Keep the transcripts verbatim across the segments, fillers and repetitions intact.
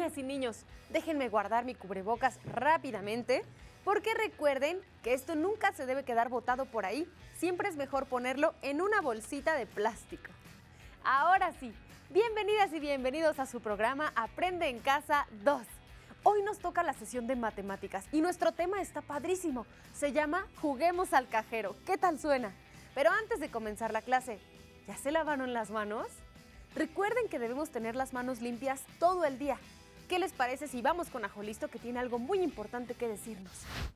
niñas y niños, déjenme guardar mi cubrebocas rápidamente, porque recuerden que esto nunca se debe quedar botado por ahí. Siempre es mejor ponerlo en una bolsita de plástico. Ahora sí, bienvenidas y bienvenidos a su programa Aprende en Casa dos. Hoy nos toca la sesión de matemáticas y nuestro tema está padrísimo. Se llama Juguemos al Cajero. ¿Qué tal suena? Pero antes de comenzar la clase, ¿ya se lavaron las manos? Recuerden que debemos tener las manos limpias todo el día. ¿Qué les parece si vamos con Ajolisto, que tiene algo muy importante que decirnos?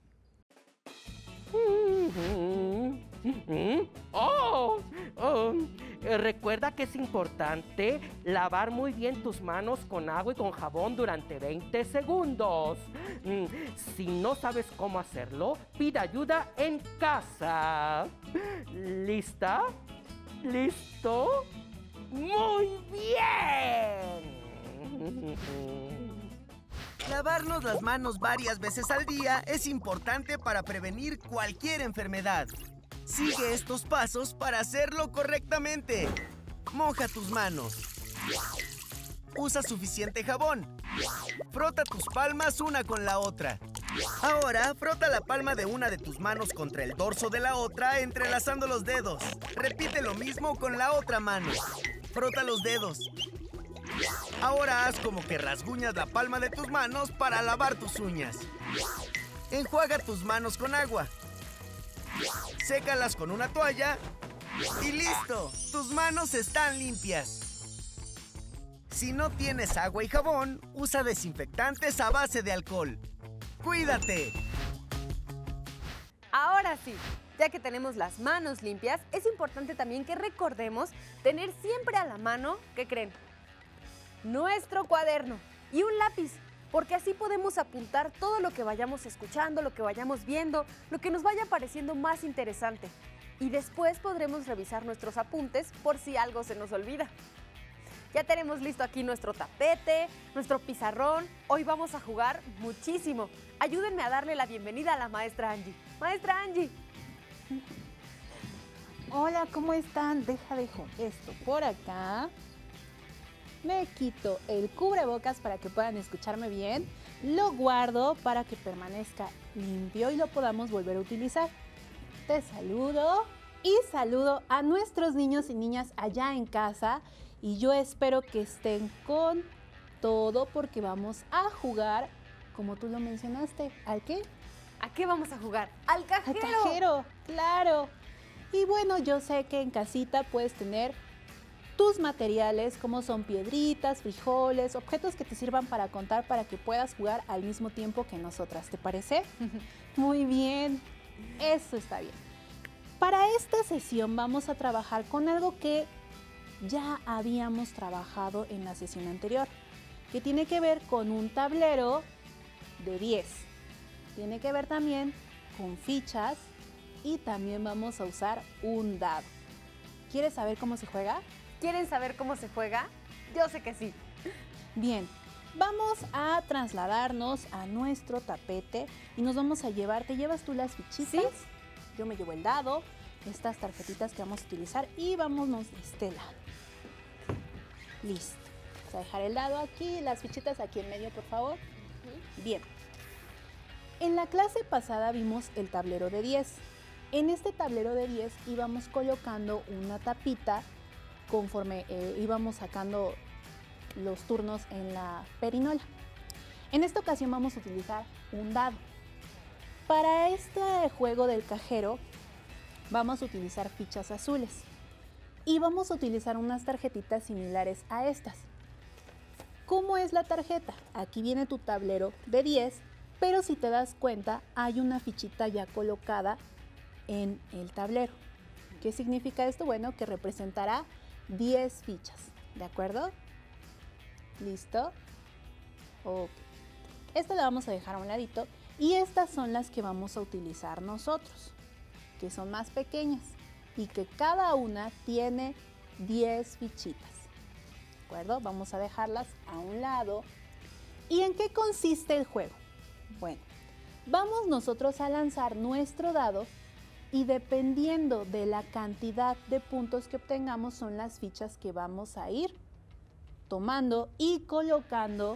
Oh, oh, recuerda que es importante lavar muy bien tus manos con agua y con jabón durante veinte segundos. Si no sabes cómo hacerlo, pide ayuda en casa. ¿Lista? ¿Listo? ¡Muy bien! Lavarnos las manos varias veces al día es importante para prevenir cualquier enfermedad. Sigue estos pasos para hacerlo correctamente. Moja tus manos. Usa suficiente jabón. Frota tus palmas una con la otra. Ahora, frota la palma de una de tus manos contra el dorso de la otra, entrelazando los dedos. Repite lo mismo con la otra mano. Frota los dedos. Ahora haz como que rasguñas la palma de tus manos para lavar tus uñas. Enjuaga tus manos con agua. Sécalas con una toalla y ¡listo! Tus manos están limpias. Si no tienes agua y jabón, usa desinfectantes a base de alcohol. ¡Cuídate! Ahora sí, ya que tenemos las manos limpias, es importante también que recordemos tener siempre a la mano, ¿qué creen? Nuestro cuaderno y un lápiz, porque así podemos apuntar todo lo que vayamos escuchando, lo que vayamos viendo, lo que nos vaya pareciendo más interesante. Y después podremos revisar nuestros apuntes por si algo se nos olvida. Ya tenemos listo aquí nuestro tapete, nuestro pizarrón. Hoy vamos a jugar muchísimo. Ayúdenme a darle la bienvenida a la maestra Angie. Maestra Angie. Hola, ¿cómo están? Deja, dejo esto por acá. Me quito el cubrebocas para que puedan escucharme bien. Lo guardo para que permanezca limpio y lo podamos volver a utilizar. Te saludo y saludo a nuestros niños y niñas allá en casa. Y yo espero que estén con todo porque vamos a jugar, como tú lo mencionaste, ¿al qué? ¿A qué vamos a jugar? ¡Al cajero! ¡Al cajero! ¡Claro! Y bueno, yo sé que en casita puedes tener tus materiales, como son piedritas, frijoles, objetos que te sirvan para contar para que puedas jugar al mismo tiempo que nosotras. ¿Te parece? Muy bien, eso está bien. Para esta sesión vamos a trabajar con algo que ya habíamos trabajado en la sesión anterior, que tiene que ver con un tablero de diez. Tiene que ver también con fichas y también vamos a usar un dado. ¿Quieres saber cómo se juega? ¿Quieren saber cómo se juega? Yo sé que sí. Bien, vamos a trasladarnos a nuestro tapete y nos vamos a llevar, ¿te llevas tú las fichitas? ¿Sí? Yo me llevo el dado, estas tarjetitas que vamos a utilizar y vámonos de este lado. Listo. Vamos a dejar el dado aquí, las fichitas aquí en medio, por favor. Uh-huh. Bien. En la clase pasada vimos el tablero de diez. En este tablero de diez íbamos colocando una tapita conforme eh, íbamos sacando los turnos en la perinola. En esta ocasión vamos a utilizar un dado. Para este juego del cajero vamos a utilizar fichas azules y vamos a utilizar unas tarjetitas similares a estas. ¿Cómo es la tarjeta? Aquí viene tu tablero de diez, pero si te das cuenta hay una fichita ya colocada en el tablero. ¿Qué significa esto? Bueno, que representará diez fichas, ¿de acuerdo? ¿Listo? Ok. Esta la vamos a dejar a un ladito y estas son las que vamos a utilizar nosotros, que son más pequeñas y que cada una tiene diez fichitas, ¿de acuerdo? Vamos a dejarlas a un lado. ¿Y en qué consiste el juego? Bueno, vamos nosotros a lanzar nuestro dado y dependiendo de la cantidad de puntos que obtengamos son las fichas que vamos a ir tomando y colocando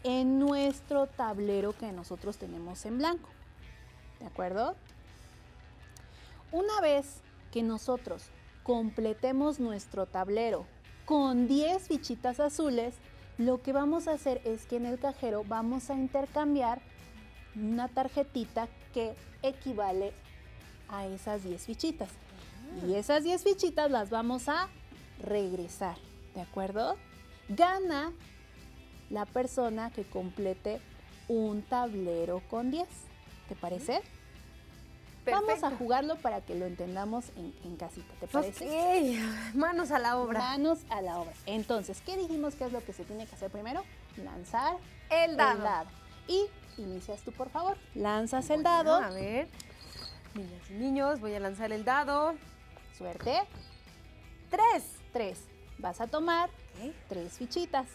en nuestro tablero que nosotros tenemos en blanco. ¿De acuerdo? Una vez que nosotros completemos nuestro tablero con diez fichitas azules, lo que vamos a hacer es que en el cajero vamos a intercambiar una tarjetita que equivale a esas diez fichitas. Y esas diez fichitas las vamos a regresar, ¿de acuerdo? Gana la persona que complete un tablero con diez. ¿Te parece? Perfecto. Vamos a jugarlo para que lo entendamos en, en casita, ¿te parece? Ok, manos a la obra. Manos a la obra. Entonces, ¿qué dijimos que es lo que se tiene que hacer primero? Lanzar El dado. Y inicias tú, por favor. Lanzas el Bueno, dado. A ver, niñas y niños, voy a lanzar el dado. Suerte. Tres. Tres. Vas a tomar Ok. tres fichitas.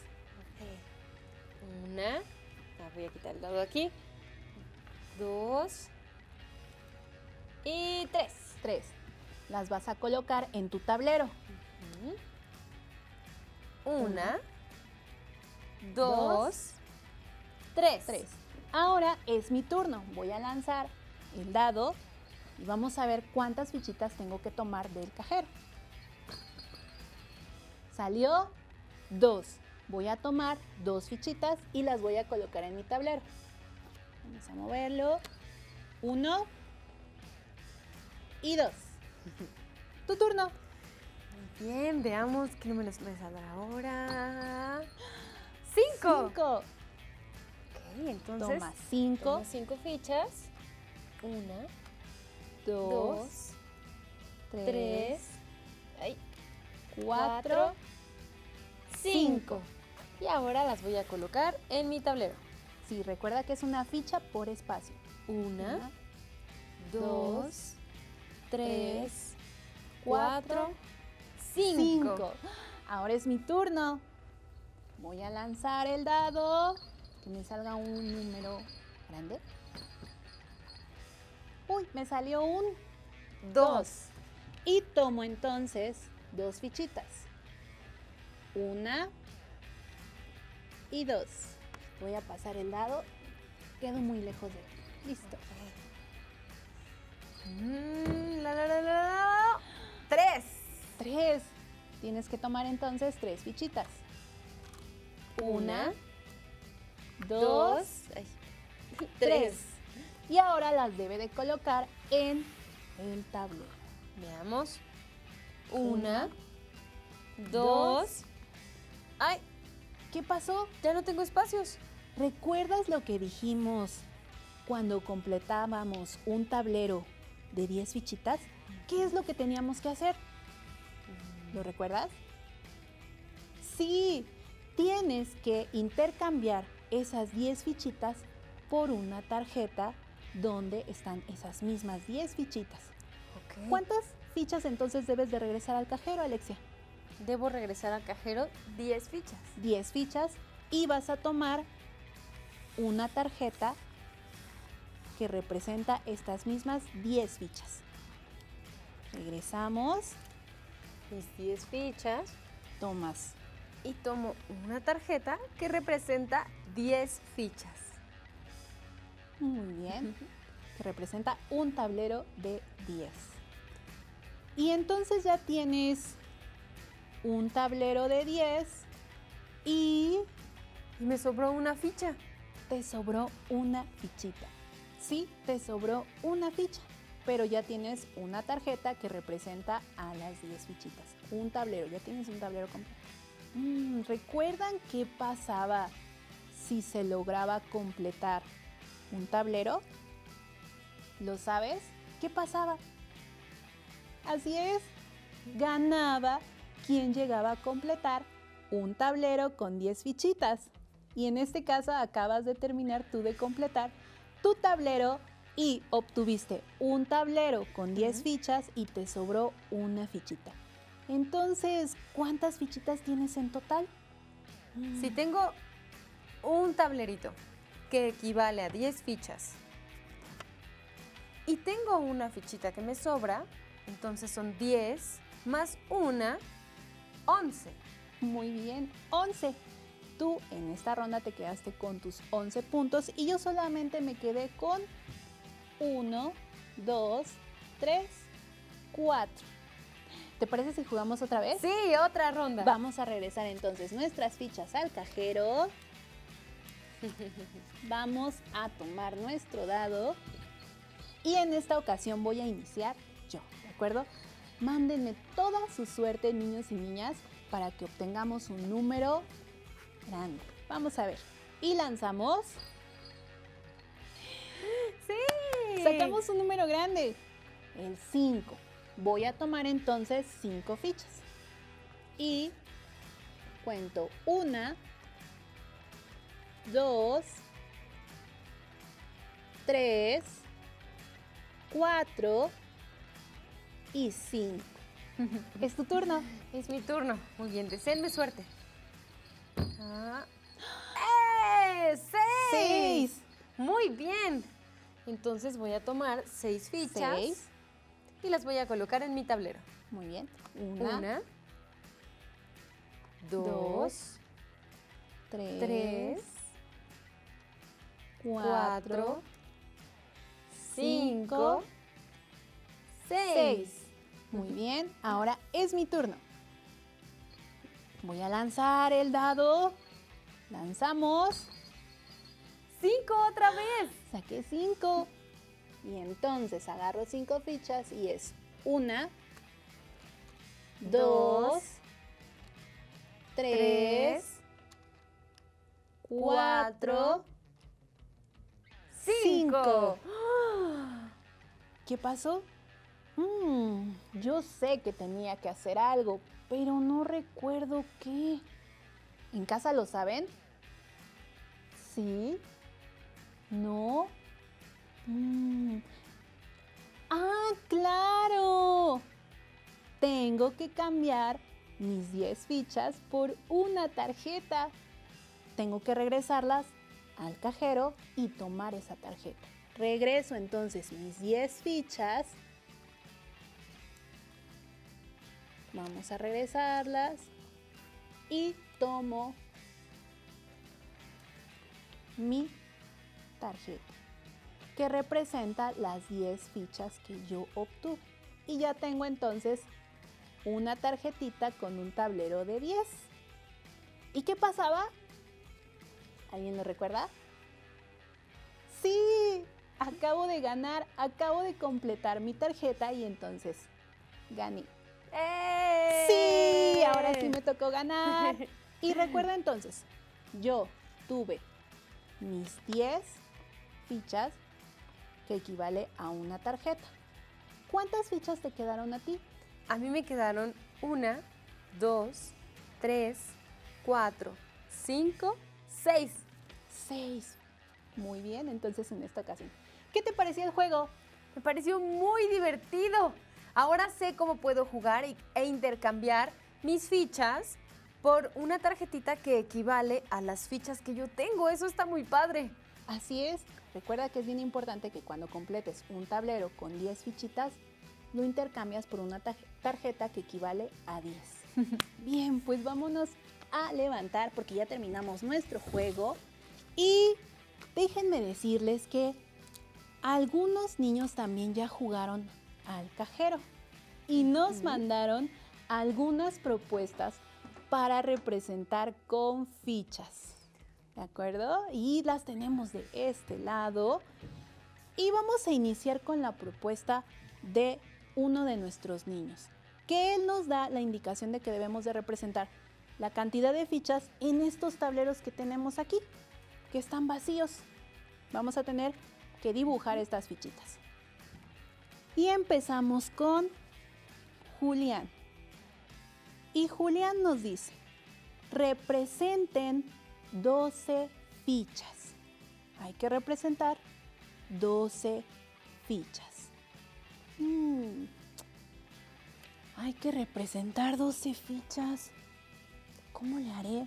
Una. Ah, voy a quitar el dado de aquí. Dos. Y tres. Tres. Las vas a colocar en tu tablero. Una. Dos. Dos. Tres. Tres. Ahora es mi turno. Voy a lanzar el dado y vamos a ver cuántas fichitas tengo que tomar del cajero. Salió dos. Voy a tomar dos fichitas y las voy a colocar en mi tablero. Vamos a moverlo. Uno y dos. Tu turno. Bien, veamos qué números me saldrá ahora. Cinco. Cinco. Ok, entonces. Toma cinco, tomo cinco fichas. Una, dos, dos, tres, tres, ay, cuatro, cuatro, cinco. Y ahora las voy a colocar en mi tablero. Sí, recuerda que es una ficha por espacio. Una, Una, dos, tres, tres, cuatro, cinco. cinco. Ahora es mi turno. Voy a lanzar el dado. Que me salga un número grande. Uy, me salió un Dos. Y tomo entonces dos fichitas. Una y dos. Voy a pasar el dado. Quedo muy lejos de él. Listo. Mm, la, la, la, la, la. Tres. Tres. Tienes que tomar entonces tres fichitas. Una, dos, Dos. Ay, tres. Y ahora las debe de colocar en el tablero. Veamos. Una, Una, dos. Ay, ¿Qué pasó? ya no tengo espacios. ¿Recuerdas lo que dijimos cuando completábamos un tablero de diez fichitas? ¿Qué es lo que teníamos que hacer? ¿Lo recuerdas? Sí, tienes que intercambiar esas diez fichitas por una tarjeta donde están esas mismas diez fichitas. Ok. ¿Cuántas fichas entonces debes de regresar al cajero, Alexia? Debo regresar al cajero diez fichas. diez fichas y vas a tomar una tarjeta que representa estas mismas diez fichas. Regresamos, Mis diez fichas. tomas Y tomo una tarjeta que representa diez fichas. muy bien, que representa un tablero de diez. Y entonces ya tienes un tablero de diez y Y me sobró una ficha. te sobró una fichita. Sí, te sobró una ficha, pero ya tienes una tarjeta que representa a las diez fichitas. Un tablero, ya tienes un tablero completo. Mm, ¿recuerdan qué pasaba si se lograba completar un tablero? ¿Lo sabes? ¿Qué pasaba? Así es, ganaba quien llegaba a completar un tablero con diez fichitas. Y en este caso acabas de terminar tú de completar tu tablero y obtuviste un tablero con diez fichas y te sobró una fichita. Entonces, ¿cuántas fichitas tienes en total? Si tengo un tablerito que equivale a diez fichas y tengo una fichita que me sobra, entonces son diez más una, once. Muy bien, once. Tú en esta ronda te quedaste con tus once puntos y yo solamente me quedé con uno, dos, tres, cuatro. ¿Te parece si jugamos otra vez? Sí, otra ronda. Vamos a regresar entonces nuestras fichas al cajero. Vamos a tomar nuestro dado y en esta ocasión voy a iniciar yo, ¿de acuerdo? Mándenme toda su suerte, niños y niñas, para que obtengamos un número grande. Vamos a ver. Y lanzamos. Sí. Sacamos un número grande, el cinco. Voy a tomar entonces cinco fichas. Y cuento una, dos, tres, cuatro y cinco. Es tu turno. Es mi turno. Muy bien, deseenme suerte. Ah. ¡Eh! ¡Seis! Seis. Muy bien. Entonces voy a tomar seis fichas Seis. y las voy a colocar en mi tablero. Muy bien. Una, Una, dos, dos, tres, tres, cuatro, cuatro, cinco, cinco, seis. seis. Muy bien. Ahora es mi turno. Voy a lanzar el dado. Lanzamos. Cinco otra vez. Saqué cinco. Y entonces agarro cinco fichas y es una, dos, tres, cuatro, cinco. ¿Qué pasó? Mm, yo sé que tenía que hacer algo, pero no recuerdo qué. ¿En casa lo saben? ¿Sí? ¿No? Mm. ¡Ah, claro! Tengo que cambiar mis diez fichas por una tarjeta. Tengo que regresarlas al cajero y tomar esa tarjeta. Regreso entonces mis diez fichas. Vamos a regresarlas y tomo mi tarjeta, que representa las diez fichas que yo obtuve. Y ya tengo entonces una tarjetita con un tablero de diez. ¿Y qué pasaba? ¿Alguien lo recuerda? Sí, acabo de ganar, acabo de completar mi tarjeta y entonces gané. ¡Eh! Sí, ahora sí me tocó ganar. Y recuerda entonces, yo tuve mis diez fichas, que equivale a una tarjeta. ¿Cuántas fichas te quedaron a ti? A mí me quedaron una, dos, tres, cuatro, cinco, seis. Seis. Muy bien, entonces en esta ocasión. ¿Qué te pareció el juego? Me pareció muy divertido. Ahora sé cómo puedo jugar y- e intercambiar mis fichas por una tarjetita que equivale a las fichas que yo tengo. Eso está muy padre. Así es. Recuerda que es bien importante que cuando completes un tablero con diez fichitas, lo intercambias por una taj- tarjeta que equivale a diez. Bien, pues vámonos a levantar porque ya terminamos nuestro juego. Y déjenme decirles que algunos niños también ya jugaron al cajero y nos mandaron algunas propuestas para representar con fichas. ¿De acuerdo? Y las tenemos de este lado. Y vamos a iniciar con la propuesta de uno de nuestros niños, que él nos da la indicación de que debemos de representar la cantidad de fichas en estos tableros que tenemos aquí, que están vacíos. Vamos a tener que dibujar estas fichitas. Y empezamos con Julián. Y Julián nos dice, representen doce fichas. Hay que representar doce fichas. Mm. Hay que representar doce fichas. ¿Cómo le haré?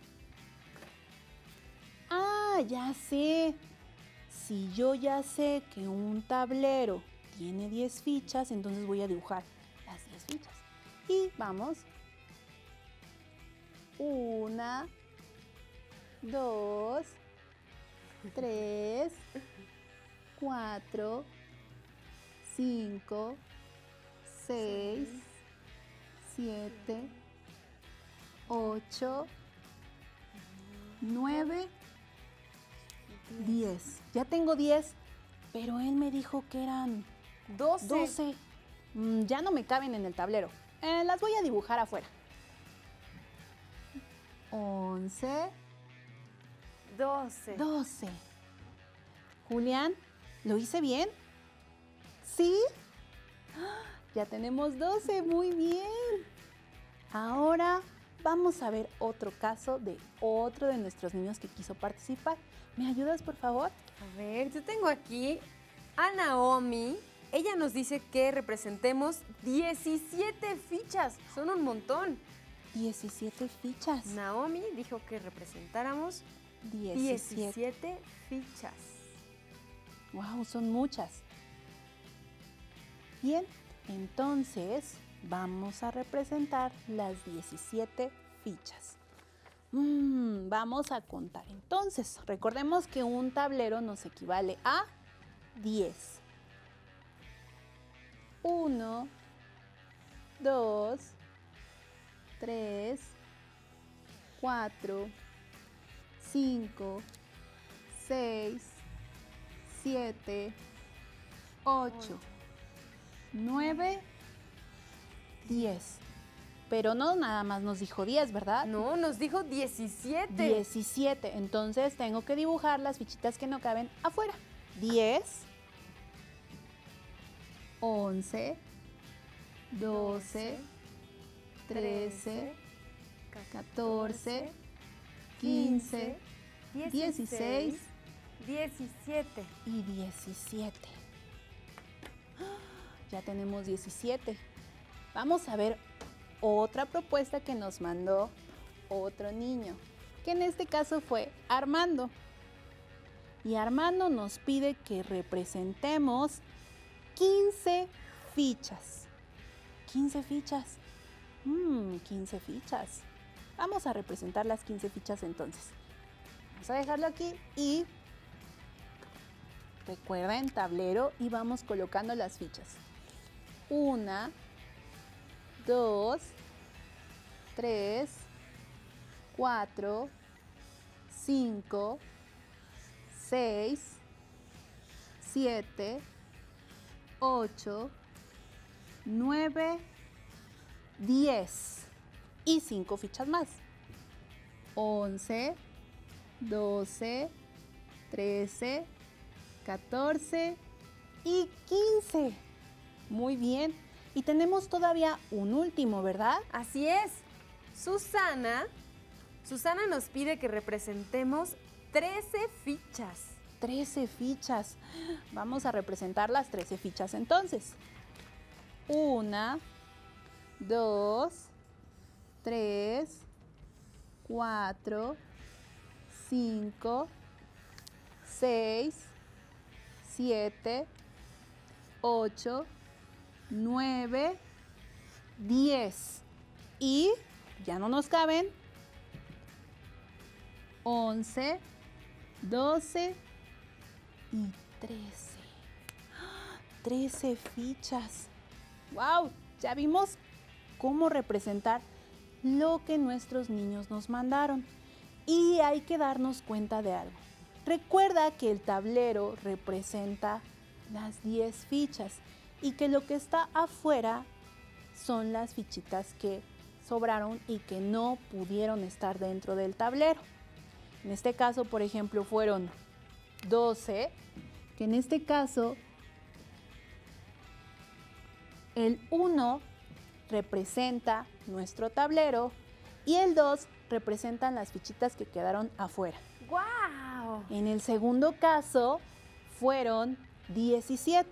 Ah, ya sé. Si yo ya sé que un tablero tiene diez fichas, entonces voy a dibujar las diez fichas. Y vamos. Una, dos, tres, cuatro, cinco, seis, siete, ocho, nueve, diez. Ya tengo diez, pero él me dijo que eran doce. doce. Mm, ya no me caben en el tablero. Eh, las voy a dibujar afuera. once, doce. doce. Julián, ¿lo hice bien? ¿Sí? ¡Ah! Ya tenemos doce, muy bien. Ahora vamos a ver otro caso de otro de nuestros niños que quiso participar. ¿Me ayudas, por favor? A ver, yo tengo aquí a Naomi. Ella nos dice que representemos diecisiete fichas. Son un montón. diecisiete fichas. Naomi dijo que representáramos diecisiete. diecisiete fichas. Wow, son muchas. Bien, entonces vamos a representar las diecisiete fichas. Mm, vamos a contar. Entonces, recordemos que un tablero nos equivale a diez. uno, dos, tres, cuatro, cinco, seis, siete, ocho, nueve, diez. Pero no nada más nos dijo diez, ¿verdad? No, nos dijo diecisiete. diecisiete. Entonces tengo que dibujar las fichitas que no caben afuera. diez, once, doce, trece, catorce, quince, dieciséis diecisiete. y diecisiete. Ya tenemos diecisiete. Vamos a ver otra propuesta que nos mandó otro niño, que en este caso fue Armando. Y Armando nos pide que representemos quince fichas. quince fichas. Mmm, quince fichas. Vamos a representar las quince fichas entonces. Vamos a dejarlo aquí y recuerden tablero y vamos colocando las fichas. Una, dos, tres, cuatro, cinco, seis, siete, ocho, nueve, diez y cinco fichas más. once, doce, trece, catorce y quince. Muy bien. Y tenemos todavía un último, ¿verdad? Así es. Susana, Susana nos pide que representemos trece fichas. trece fichas. Vamos a representar las trece fichas entonces. Una, dos, tres, cuatro, cinco, seis, siete, ocho, nueve, diez. Y ya no nos caben once, doce y trece. trece fichas. ¡Wow! Ya vimos cómo representar lo que nuestros niños nos mandaron. Y hay que darnos cuenta de algo. Recuerda que el tablero representa las diez fichas y que lo que está afuera son las fichitas que sobraron y que no pudieron estar dentro del tablero. En este caso, por ejemplo, fueron doce, que en este caso el uno representa nuestro tablero y el dos representan las fichitas que quedaron afuera. ¡Guau! En el segundo caso fueron diecisiete.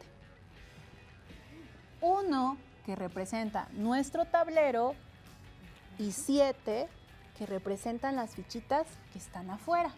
uno que representa nuestro tablero y siete que representan las fichitas que están afuera.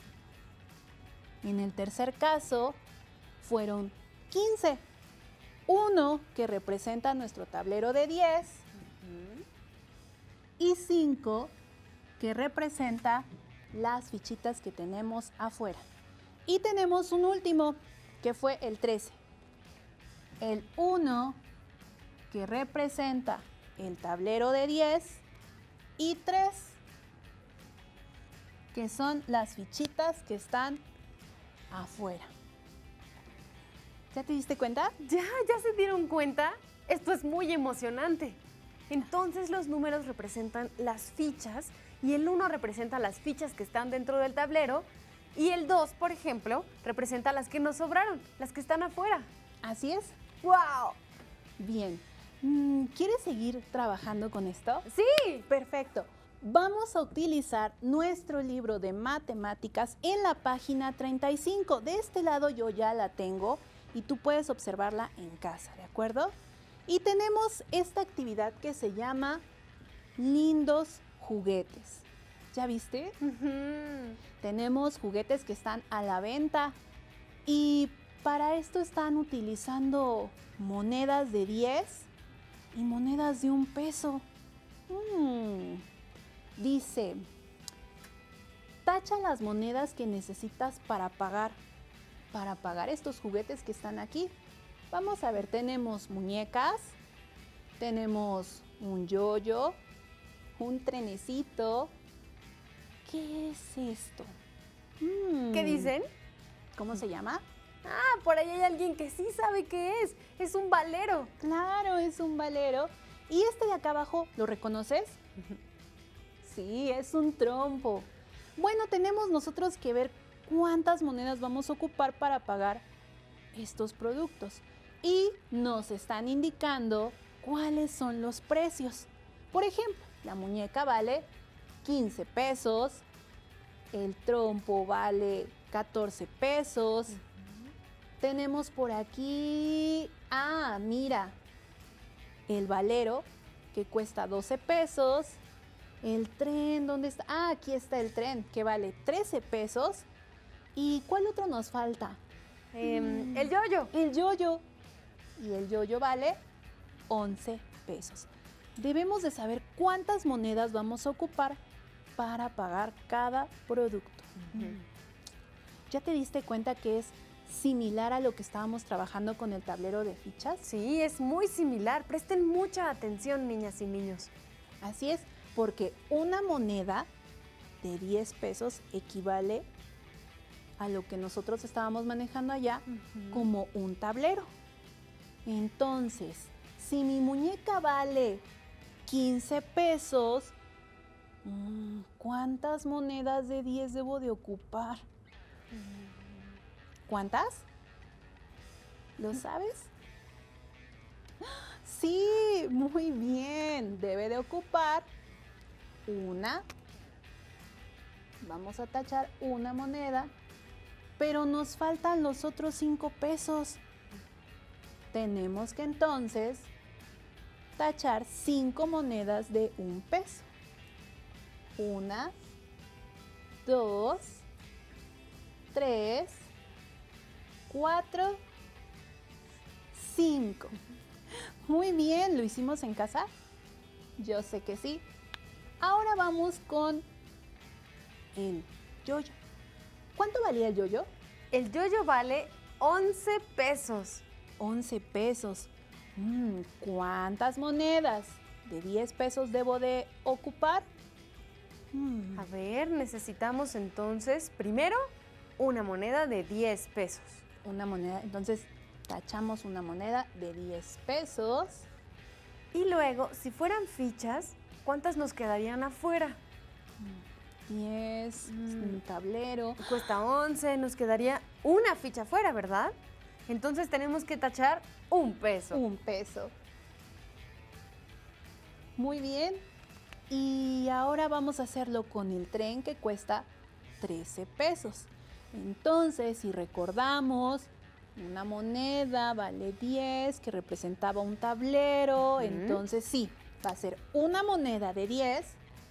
En el tercer caso fueron quince. uno que representa nuestro tablero de diez y cinco que representa las fichitas que tenemos afuera. Y tenemos un último, que fue el trece. El uno, que representa el tablero de diez, y tres, que son las fichitas que están afuera. ¿Ya te diste cuenta? ¿Ya? ¿Ya se dieron cuenta? Esto es muy emocionante. Entonces los números representan las fichas y el uno representa las fichas que están dentro del tablero y el dos, por ejemplo, representa las que nos sobraron, las que están afuera. Así es. ¡Wow! Bien. Mm, ¿Quieres seguir trabajando con esto? ¡Sí! Perfecto. Vamos a utilizar nuestro libro de matemáticas en la página treinta y cinco. De este lado yo ya la tengo y tú puedes observarla en casa, ¿de acuerdo? Y tenemos esta actividad que se llama Lindos Juguetes. ¿Ya viste? Uh-huh. Tenemos juguetes que están a la venta y para esto están utilizando monedas de diez y monedas de un peso. Mm. Dice, tacha las monedas que necesitas para pagar, para pagar estos juguetes que están aquí. Vamos a ver, tenemos muñecas, tenemos un yoyo, un trenecito. ¿Qué es esto? Mm. ¿Qué dicen? ¿Cómo se llama? Ah, por ahí hay alguien que sí sabe qué es. Es un valero. Claro, es un valero. ¿Y este de acá abajo, lo reconoces? Sí, es un trompo. Bueno, tenemos nosotros que ver cuántas monedas vamos a ocupar para pagar estos productos. Y nos están indicando cuáles son los precios. Por ejemplo, la muñeca vale quince pesos, el trompo vale catorce pesos. Uh-huh. Tenemos por aquí, ah, mira, el valero que cuesta doce pesos. El tren, ¿dónde está? Ah, aquí está el tren, que vale trece pesos. ¿Y cuál otro nos falta? Eh, mm. El yoyo. El yoyo. Y el yoyo vale once pesos. Debemos de saber cuántas monedas vamos a ocupar para pagar cada producto. Uh-huh. ¿Ya te diste cuenta que es similar a lo que estábamos trabajando con el tablero de fichas? Sí, es muy similar. Presten mucha atención, niñas y niños. Así es. Porque una moneda de diez pesos equivale a lo que nosotros estábamos manejando allá uh-huh. como un tablero. Entonces, si mi muñeca vale quince pesos, ¿cuántas monedas de diez debo de ocupar? ¿Cuántas? ¿Lo sabes? Sí, muy bien. Debe de ocupar una, vamos a tachar una moneda, pero nos faltan los otros cinco pesos. Tenemos que entonces tachar cinco monedas de un peso. Una, dos, tres, cuatro, cinco. Muy bien, ¿lo hicimos en casa? Yo sé que sí. Ahora vamos con el yoyo. ¿Cuánto valía el yoyo? El yoyo vale once pesos. once pesos. Mm, ¿Cuántas monedas de diez pesos debo de ocupar? Mm. A ver, necesitamos entonces, primero, una moneda de diez pesos. Una moneda, entonces tachamos una moneda de diez pesos. Y luego, si fueran fichas, ¿cuántas nos quedarían afuera? diez, mm. un tablero. Cuesta once, nos quedaría una ficha afuera, ¿verdad? Entonces tenemos que tachar un peso. Un peso. Muy bien. Y ahora vamos a hacerlo con el tren que cuesta trece pesos. Entonces, si recordamos, una moneda vale diez, que representaba un tablero. Uh-huh. Entonces, sí, va a ser una moneda de diez.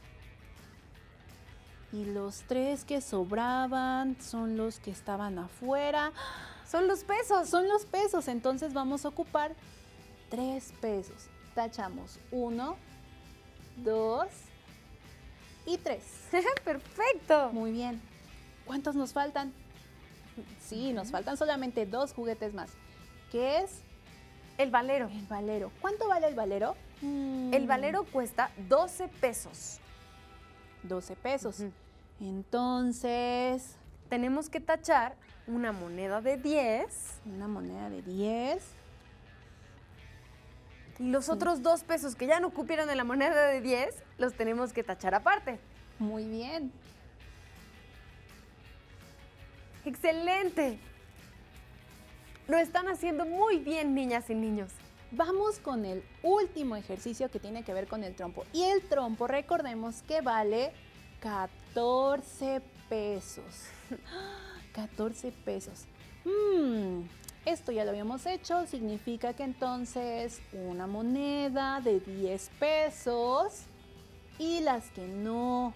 Y los tres que sobraban son los que estaban afuera. Son los pesos. Son los pesos. Entonces vamos a ocupar tres pesos. Tachamos uno, dos, y tres. ¡Perfecto! Muy bien. ¿Cuántos nos faltan? Sí, nos faltan solamente dos juguetes más. ¿Qué es? El valero. El valero. ¿Cuánto vale el valero? Mm, El valero cuesta doce pesos. doce pesos. Ujú. Entonces, Tenemos que tachar una moneda de diez una moneda de diez. y los otros dos pesos que ya no cupieron en la moneda de diez los tenemos que tachar aparte. Muy bien. ¡Excelente! Lo están haciendo muy bien, niñas y niños. Vamos con el último ejercicio que tiene que ver con el trompo. Y el trompo, recordemos que vale catorce pesos. catorce pesos. Mm, esto ya lo habíamos hecho, significa que entonces una moneda de diez pesos y las que no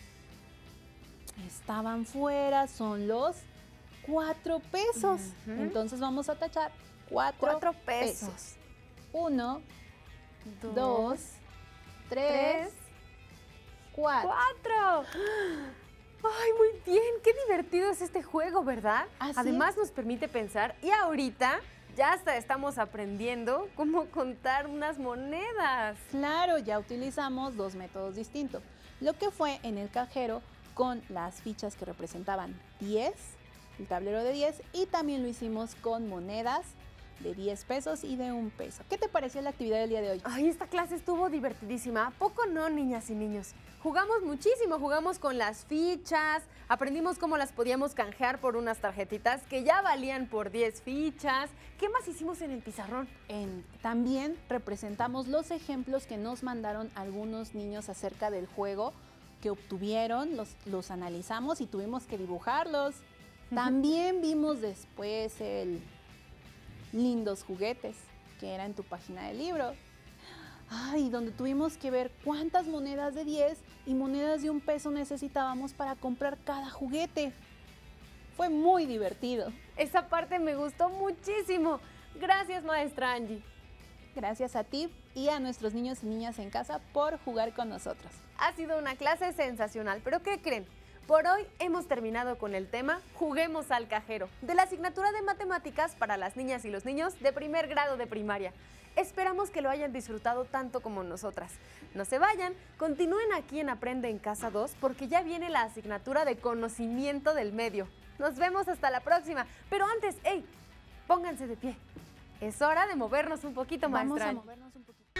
estaban fuera son los cuatro pesos. Ujú. Entonces vamos a tachar cuatro, Cuatro pesos. pesos. Uno, Dos, dos, tres, tres, cuatro. ¡cuatro! ¡Ay, muy bien! ¡Qué divertido es este juego!, ¿verdad? Así Además nos permite pensar y ahorita ya hasta estamos aprendiendo cómo contar unas monedas. Claro, ya utilizamos dos métodos distintos. Lo que fue en el cajero con las fichas que representaban diez, el tablero de diez, y también lo hicimos con monedas de diez pesos y de un peso. ¿Qué te pareció la actividad del día de hoy? Ay, esta clase estuvo divertidísima. ¿A poco no, niñas y niños? Jugamos muchísimo, jugamos con las fichas, aprendimos cómo las podíamos canjear por unas tarjetitas que ya valían por diez fichas. ¿Qué más hicimos en el pizarrón? En- también representamos los ejemplos que nos mandaron algunos niños acerca del juego que obtuvieron, los, los analizamos y tuvimos que dibujarlos. También vimos después el lindos juguetes, que era en tu página del libro. Ay, donde tuvimos que ver cuántas monedas de diez y monedas de un peso necesitábamos para comprar cada juguete. Fue muy divertido. Esa parte me gustó muchísimo. Gracias, maestra Angie. Gracias a ti y a nuestros niños y niñas en casa por jugar con nosotros. Ha sido una clase sensacional, pero ¿qué creen? Por hoy hemos terminado con el tema Juguemos al Cajero, de la asignatura de matemáticas para las niñas y los niños de primer grado de primaria. Esperamos que lo hayan disfrutado tanto como nosotras. No se vayan, continúen aquí en Aprende en Casa dos porque ya viene la asignatura de conocimiento del medio. Nos vemos hasta la próxima, pero antes, ¡hey! Pónganse de pie. Es hora de movernos un poquito, Vamos maestra. a movernos un poquito.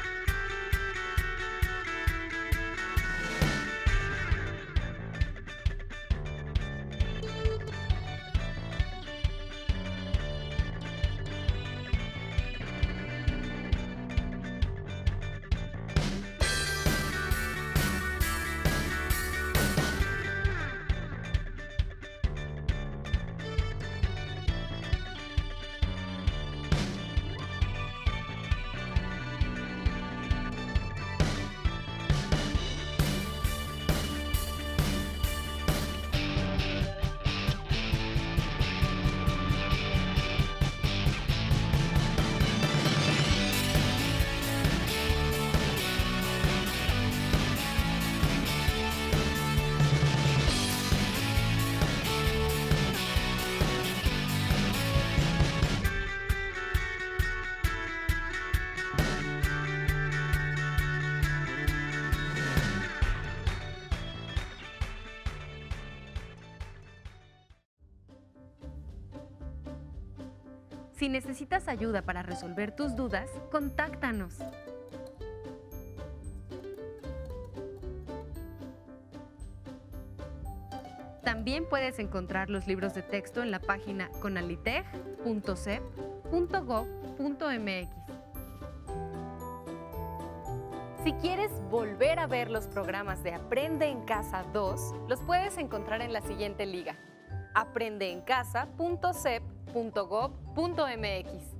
Si necesitas ayuda para resolver tus dudas, contáctanos. También puedes encontrar los libros de texto en la página conaliteg punto cep punto gob punto mx. Si quieres volver a ver los programas de Aprende en Casa dos, los puedes encontrar en la siguiente liga: aprende en casa punto cep punto gob punto mx.